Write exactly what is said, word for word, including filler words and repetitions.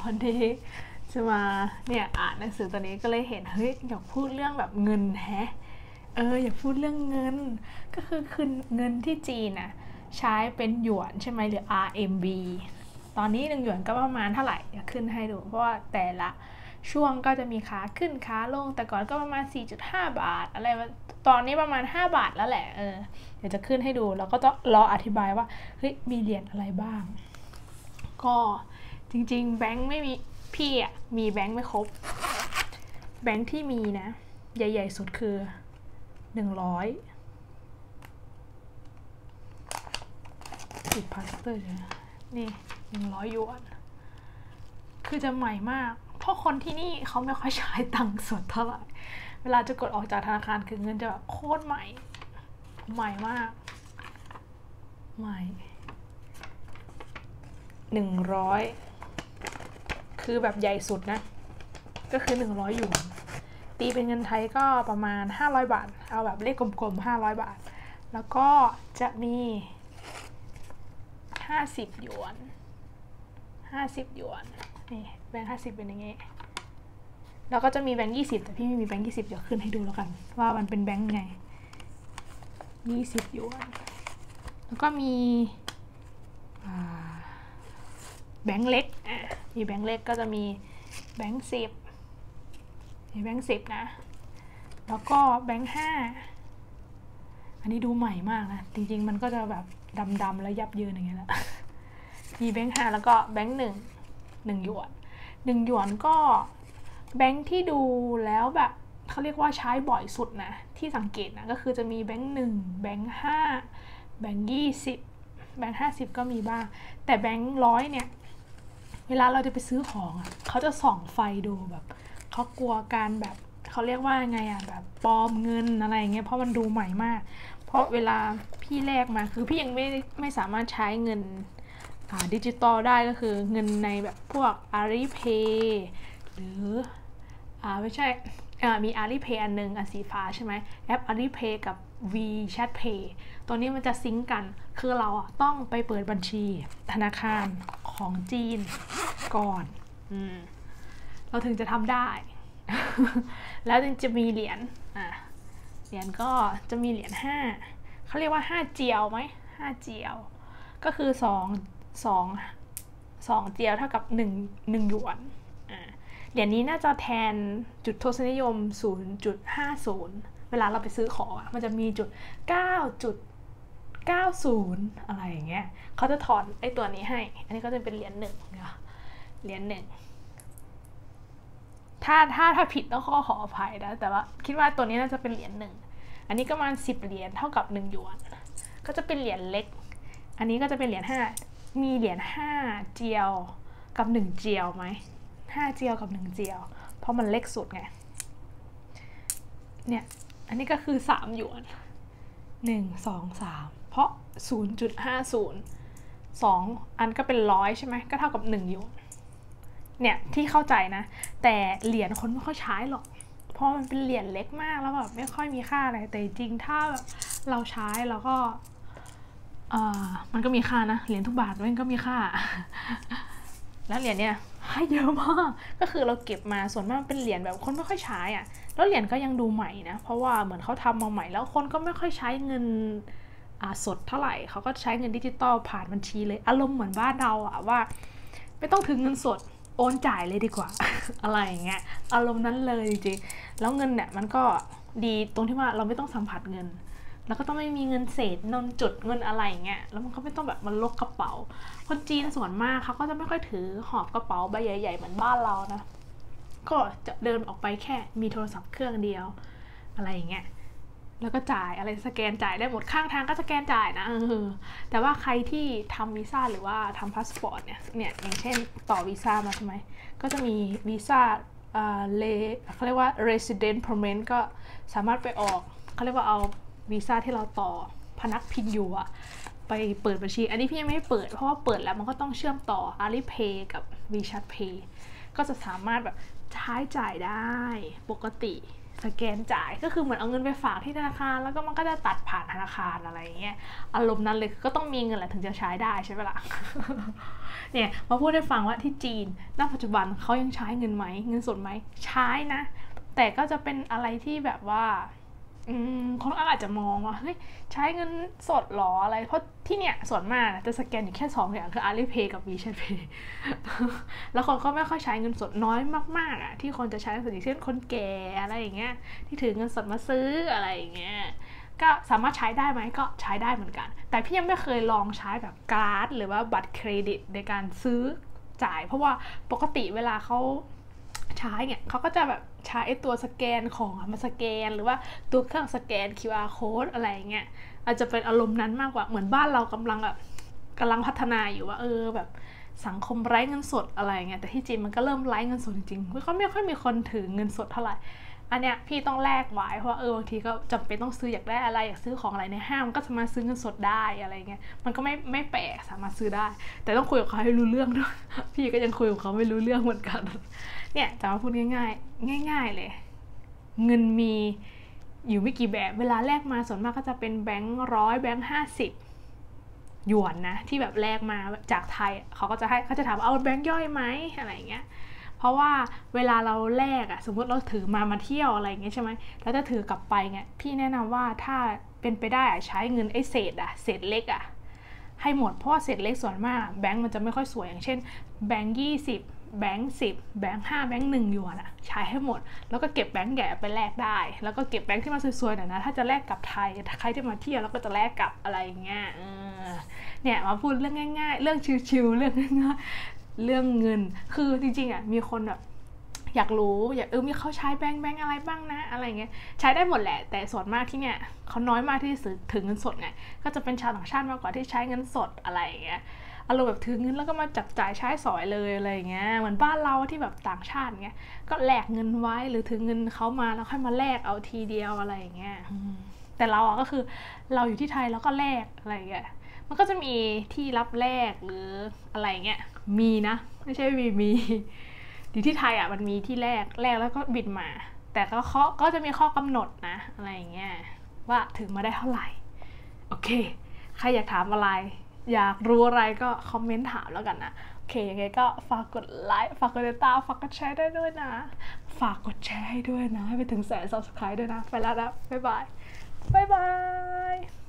วันนี้จะมาเนี่ยอ่านหนังสือตัวนี้ก็เลยเห็นเฮ้ยอยากพูดเรื่องแบบเงินแฮะเอออยากพูดเรื่องเงินก็คือคืนเงินที่จีนน่ะใช้เป็นหยวนใช่ไหมหรือ อาร์ เอ็ม บี ตอนนี้หนึ่งหยวนก็ประมาณเท่าไหร่อยากขึ้นให้ดูเพราะว่าแต่ละช่วงก็จะมีขาขึ้นขาลงแต่ก่อนก็ประมาณ สี่จุดห้า บาทอะไรตอนนี้ประมาณห้าบาทแล้วแหละเออเดี๋ยวจะขึ้นให้ดูแล้วก็จะรออธิบายว่าเฮ้ยมีเหรียญอะไรบ้างก็จริงๆแบงค์ไม่มีพี่อ่ะมีแบงค์ไม่ครบแบงค์ที่มีนะใหญ่ๆสุดคือหนึ่งร้อยติดพลาสเตอร์ใช่ไหมนี่หนึ่งร้อยหยวนคือจะใหม่มากเพราะคนที่นี่เขาไม่ค่อยใช้ตังค์สดเท่าไหร่เวลาจะกดออกจากธนาคารคือเงินจะแบบโคตรใหม่ใหม่มากใหม่หนึ่งร้อยคือแบบใหญ่สุดนะก็คือหนึ่งร้อยหยวนตีเป็นเงินไทยก็ประมาณห้าร้อยบาทเอาแบบเลขกลมๆห้าร้อยบาทแล้วก็จะมีห้าสิบหยวนห้าสิบหยวนนี่แบงค์ห้าสิบเป็นอย่างงี้แล้วก็จะมีแบงค์ยี่สิบแต่พี่ไม่มีแบงค์ยี่สิบเดี๋ยวขึ้นให้ดูแล้วกันว่ามันเป็นแบงค์ไงยี่สิบหยวนแล้วก็มีแบงค์เล็กอ่ะมีแบงค์เล็กก็จะมีแบงค์สิบมีแบงค์สิบนะแล้วก็แบงค์ห้าอันนี้ดูใหม่มากนะจริงๆมันก็จะแบบดำๆแล้วยับเยินอย่างเงี้ยแหละมีแบงค์ห้าแล้วก็แบงค์หนึ่งหนึ่งหยวนหนึ่งหยวนก็แบงค์ที่ดูแล้วแบบเขาเรียกว่าใช้บ่อยสุดนะที่สังเกตนะก็คือจะมีแบงค์หนึ่งแบงค์ห้าแบงค์ยี่สิบแบงค์ห้าสิบก็มีบ้างแต่แบงค์ร้อยเนี่ยเวลาเราจะไปซื้อของอ่ะเขาจะส่องไฟดูแบบเขากลัวการแบบเขาเรียกว่าไงอ่ะแบบปลอมเงินอะไรอย่างเงี้ยเพราะมันดูใหม่มากเพราะเวลาพี่แลกมาคือพี่ยังไม่ไม่สามารถใช้เงินดิจิตอลได้ก็คือเงินในแบบพวก Alipay หรืออ่าไม่ใช่มี Alipay อันนึงอันสีฟ้าใช่ไหมแอป Alipay กับ WeChat Pay ตัวนี้มันจะซิงก์กันคือเราอ่ะต้องไปเปิดบัญชีธนาคารของจีนก่อนอืมเราถึงจะทำได้ แล้วจึงจะมีเหรียญอ่ะเหรียญก็จะมีเหรียญห้าเขาเรียกว่าห้าเจียวไหมห้าเจียวก็คือสองสองสองเจียวเท่ากับหนึ่งหนึ่งหยวนอ่าเหรียญนี้น่าจะแทนจุดทศนิยม ศูนย์จุดห้าศูนย์ เวลาเราไปซื้อของอ่ะมันจะมีจุดเก้าจุดเก้าศูนย์อะไรอย่างเงี้ยเขาจะถอนไอ้ตัวนี้ให้อันนี้ก็จะเป็นเหรียญหนึ่งนะเหรียญหนึ่งถ้าถ้าถ้าผิดต้องขอขออภัยนะแต่ว่าคิดว่าตัวนี้น่าจะเป็นเหรียญหนึ่งอันนี้ก็ประมาณสิบเหรียญเท่ากับหนึ่งหยวนก็จะเป็นเหรียญเล็กอันนี้ก็จะเป็นเหรียญห้ามีเหรียญห้าเจียวกับหนึ่งเจียวไหมห้าเจียวกับหนึ่งเจียวเพราะมันเล็กสุดไงเนี่ยอันนี้ก็คือสามหยวนหนึ่ง สอง สามเพราะ ศูนย์จุดห้าศูนย์ สองอันก็เป็นร้อยใช่ไหมก็เท่ากับหนึ่งหยวนเนี่ยที่เข้าใจนะแต่เหรียญคนไม่ค่อยใช้หรอกเพราะมันเป็นเหรียญเล็กมากแล้วแบบไม่ค่อยมีค่าอะไรแต่จริงถ้าเราใช้แล้วก็อ่ามันก็มีค่านะเหรียญทุกบาทมันก็มีค่าแล้วเหรียญเนี่ยให้เยอะมากก็คือเราเก็บมาส่วนมากเป็นเหรียญแบบคนไม่ค่อยใช้อ่ะแล้วเหรียญก็ยังดูใหม่นะเพราะว่าเหมือนเขาทำมาใหม่แล้วคนก็ไม่ค่อยใช้เงินอ่าสดเท่าไหร่เขาก็ใช้เงินดิจิตอลผ่านบัญชีเลยอารมณ์เหมือนบ้านเราอ่ะว่าไม่ต้องถึงเงินสดโอนจ่ายเลยดีกว่า อะไรอย่างเงี้ยอารมณ์นั้นเลยจริงๆแล้วเงินเนี่ยมันก็ดีตรงที่ว่าเราไม่ต้องสัมผัสเงินแล้วก็ต้องไม่มีเงินเศษนนจุดเงินอะไรอย่างเงี้ยแล้วมันก็ไม่ต้องแบบมันลกกระเป๋าคนจีนส่วนมากเขาก็จะไม่ค่อยถือหอบกระเป๋าใบใหญ่ๆเหมือนบ้านเรานะก็จะเดินออกไปแค่มีโทรศัพท์เครื่องเดียวอะไรอย่างเงี้ยแล้วก็จ่ายอะไรสแกนจ่ายได้หมดข้างทางก็สแกนจ่ายนะเออแต่ว่าใครที่ทำวีซ่าหรือว่าทำพาสปอร์ตเนี่ยเนี่ยอย่างเช่นต่อวีซ่ามาใช่ไหมก็จะมีวีซ่าเอ่อเลเขาเรียกว่า resident permit ก็สามารถไปออกเขาเรียกว่าเอาวีซ่าที่เราต่อพนักพินอยู่อะไปเปิดบัญชีอันนี้พี่ยังไม่เปิดเพราะว่าเปิดแล้วมันก็ต้องเชื่อมต่อ Alipay กับ WeChat Pay ก็จะสามารถแบบใช้จ่ายได้ปกติสแกนจ่ายก็คือเหมือนเอาเงินไปฝากที่ธนาคารแล้วก็มันก็จะตัดผ่านธนาคารอะไรอย่างเงี้ยอารมณ์นั้นเลยก็ต้องมีเงินแหละถึงจะใช้ได้ใช่ไหมล่ะ เนี่ยมาพูดให้ฟังว่าที่จีนณปัจจุบันเขายังใช้เงินไหมเงินสดไหมใช้นะแต่ก็จะเป็นอะไรที่แบบว่าอืมคนอาจจะมองว่าเฮ้ยใช้เงินสดหรออะไรเพราะที่เนี่ยส่วนมากจะสแกนอยู่แค่สองอย่างคือ Alipay กับ WeChat Pay แล้วคนก็ไม่ค่อยใช้เงินสดน้อยมากๆอ่ะที่คนจะใช้ส่วนใหญ่เช่นคนแก่อะไรอย่างเงี้ยที่ถือเงินสดมาซื้ออะไรอย่างเงี้ยก็สามารถใช้ได้ไหมก็ใช้ได้เหมือนกันแต่พี่ยังไม่เคยลองใช้แบบการ์ดหรือว่าบัตรเครดิตในการซื้อจ่ายเพราะว่าปกติเวลาเขาใช้เนี่ยเขาก็จะแบบใช้ตัวสแกนของมาสแกนหรือว่าตัวเครื่องสแกน คิว อาร์ code อะไรเงี้ยอาจจะเป็นอารมณ์นั้นมากกว่าเหมือนบ้านเรากำลังแบบกำลังพัฒนาอยู่ว่าเออแบบสังคมไร้เงินสดอะไรเงี้ยแต่ที่จีนมันก็เริ่มไร้เงินสดจริงๆเขาไม่ค่อยมีคนถือเงินสดเท่าไหร่อันเนี้ยพี่ต้องแลกไว้เพราะเออบางทีก็จำเป็นต้องซื้ออยากได้อะไรอยากซื้อของอะไรในห้างก็สามารถซื้อเงินสดได้อะไรเงี้ยมันก็ไม่ไม่แปลกสามารถซื้อได้แต่ต้องคุยกับเขาให้รู้เรื่องด้วยพี่ก็ยังคุยกับเขาไม่รู้เรื่องเหมือนกันเนี่ยจะมาพูดง่ายๆง่ายๆเลยเงินมีอยู่ไม่กี่แบบเวลาแลกมาส่วนมากก็จะเป็นแบงค์ร้อยแบงค์ห้าสิบหยวนนะที่แบบแลกมาจากไทยเขาก็จะให้เขาจะถามเอาแบงค์ย่อยไหมอะไรเงี้ยเพราะว่าเวลาเราแลกอะสมมติเราถือมามาเที่ยวอะไรอย่างเงี้ยใช่ไหมแล้วจะถือกลับไปเงี้ยพี่แนะนำว่าถ้าเป็นไปได้อะใช้เงินไอ้เศษอะเศษเล็กอะให้หมดเพราะว่าเศษเล็กส่วนมากแบงค์มันจะไม่ค่อยสวยอย่างเช่นแบงค์ยี่สิบแบงค์สิบแบงค์ห้าแบงค์หนึ่งหยวนอะใช้ให้หมดแล้วก็เก็บแบงค์ใหญ่ไปแลกได้แล้วก็เก็บแบงค์ที่มันสวยๆหน่อยนะถ้าจะแลกกับไทยใครที่มาเที่ยวแล้วก็จะแลกกับอะไรอย่างเงี้ยเนี่ยมาพูดเรื่องง่ายๆเรื่องชิวๆเรื่องง่ายๆเรื่องเงินคือจริงๆอ่ะมีคนแบบอยากรู้อยากเออมีเขาใช้แบงค์แบงค์อะไรบ้างนะอะไรเงี้ยใช้ได้หมดแหละแต่ส่วนมากที่เนี่ยเขาน้อยมากที่ซื้อถึงเงินสดไงก็จะเป็นชาวต่างชาติมากกว่าที่ใช้เงินสดอะไรอย่างเงี้ยอารมณ์แบบถือเงินแล้วก็มาจับจ่ายใช้สอยเลยอะไรอย่างเงี้ยเหมือนบ้านเราที่แบบต่างชาติเงี้ยก็แลกเงินไว้หรือถือเงินเขามาแล้วค่อยมาแลกเอาทีเดียวอะไรอย่างเงี้ยแต่เราอ่ะก็คือเราอยู่ที่ไทยแล้วก็แลกอะไรอย่างเงี้ยมันก็จะมีที่รับแลกหรืออะไรเงี้ยมีนะไม่ใช่มีมีอยู่ที่ไทยอ่ะมันมีที่แลกแลกแล้วก็บินมาแต่ก็เขาก็จะมีข้อกำหนดนะอะไรอย่างเงี้ยว่าถึงมาได้เท่าไหร่โอเคใครอยากถามอะไรอยากรู้อะไรก็คอมเมนต์ถามแล้วกันนะโอเคยังไงก็ฝากกดไลค์ฝากกดติดตามฝากกดแชร์ได้ด้วยนะฝากกดแชร์ให้ด้วยนะให้ไปถึงแสน ซับสไครบ์ ด้วยนะไปแล้วนะบ๊ายบายบ๊ายบาย